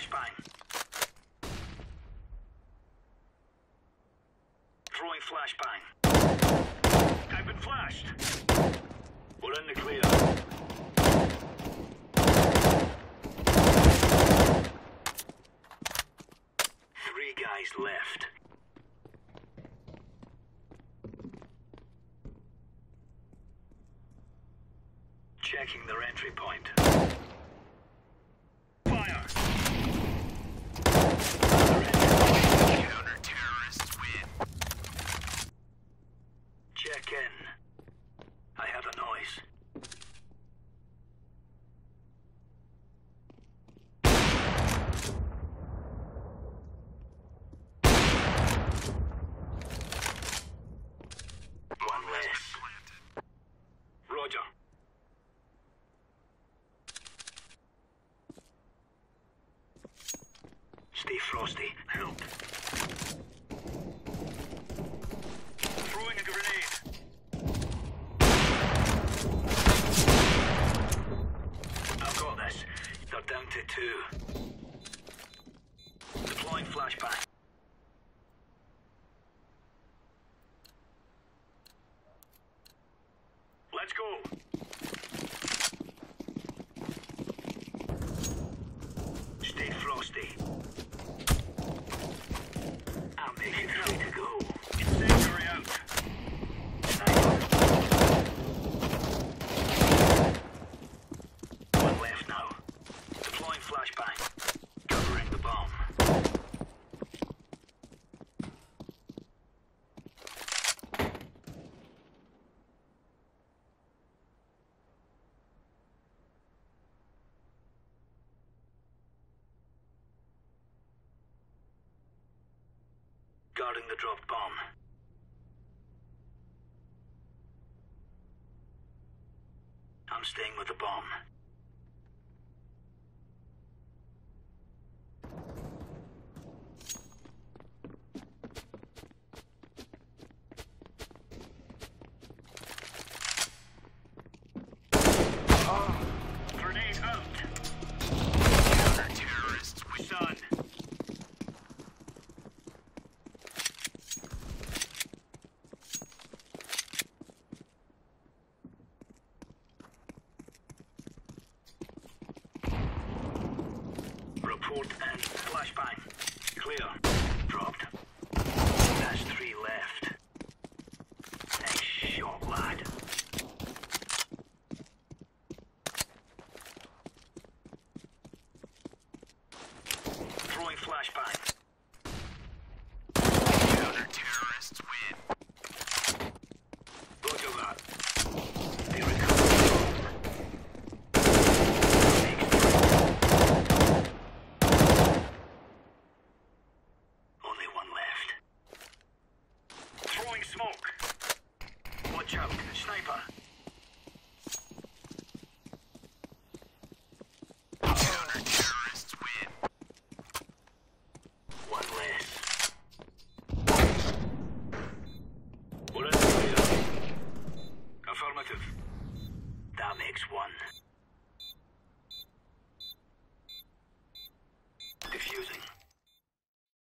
flashbang. Throwing flashbang. I've been flashed. We're in the clear. Three guys left. Checking their entry point. Fire! Counter-terrorists win. Check in. I have a noise. One less. Roger. Stay frosty. Help. Throwing a grenade. I've got this. They're down to 2. Deploying flashbang. Let's go. Stay frosty. I'll make it free to go. Incendiary out. Sniper. One left now. Deploying flashbang. Covering the bomb. Guarding the dropped bomb. I'm staying with the bomb. Grenade out. Counter-terrorists, we done. Report and flashbang. Clear. Dropped. That's 3 left.